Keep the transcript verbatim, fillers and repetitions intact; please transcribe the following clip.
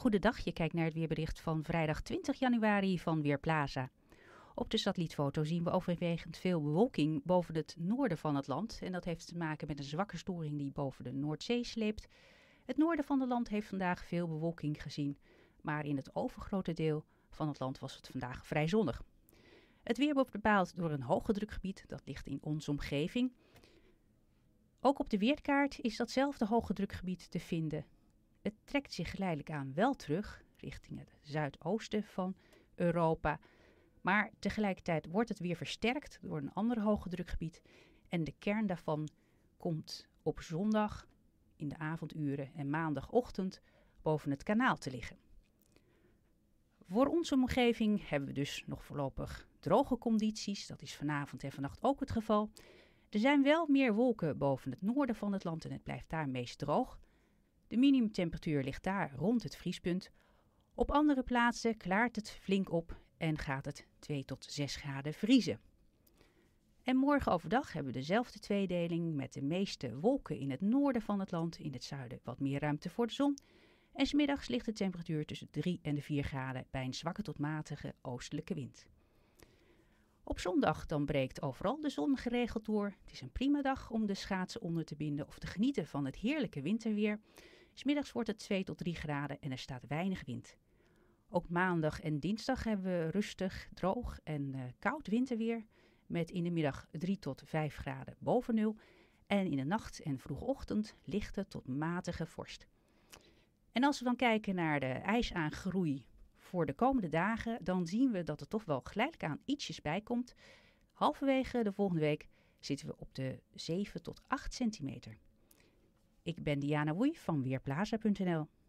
Goedendag, je kijkt naar het weerbericht van vrijdag twintig januari van Weerplaza. Op de satellietfoto zien we overwegend veel bewolking boven het noorden van het land. En dat heeft te maken met een zwakke storing die boven de Noordzee sleept. Het noorden van het land heeft vandaag veel bewolking gezien. Maar in het overgrote deel van het land was het vandaag vrij zonnig. Het weer wordt bepaald door een hoogdrukgebied, dat ligt in onze omgeving. Ook op de weerkaart is datzelfde hoogdrukgebied te vinden. Het trekt zich geleidelijk aan wel terug richting het zuidoosten van Europa. Maar tegelijkertijd wordt het weer versterkt door een ander hoogdrukgebied. En de kern daarvan komt op zondag in de avonduren en maandagochtend boven het kanaal te liggen. Voor onze omgeving hebben we dus nog voorlopig droge condities. Dat is vanavond en vannacht ook het geval. Er zijn wel meer wolken boven het noorden van het land en het blijft daar meest droog. De minimumtemperatuur ligt daar rond het vriespunt. Op andere plaatsen klaart het flink op en gaat het twee tot zes graden vriezen. En morgen overdag hebben we dezelfde tweedeling met de meeste wolken in het noorden van het land. In het zuiden wat meer ruimte voor de zon. En 's middags ligt de temperatuur tussen drie en de vier graden bij een zwakke tot matige oostelijke wind. Op zondag dan breekt overal de zon geregeld door. Het is een prima dag om de schaatsen onder te binden of te genieten van het heerlijke winterweer. 's Middags wordt het twee tot drie graden en er staat weinig wind. Ook maandag en dinsdag hebben we rustig, droog en uh, koud winterweer. Met in de middag drie tot vijf graden boven nul. En in de nacht en vroege ochtend lichte tot matige vorst. En als we dan kijken naar de ijsaangroei voor de komende dagen, dan zien we dat er toch wel geleidelijk aan ietsjes bij komt. Halverwege de volgende week zitten we op de zeven tot acht centimeter. Ik ben Diana Woei van Weerplaza punt n l.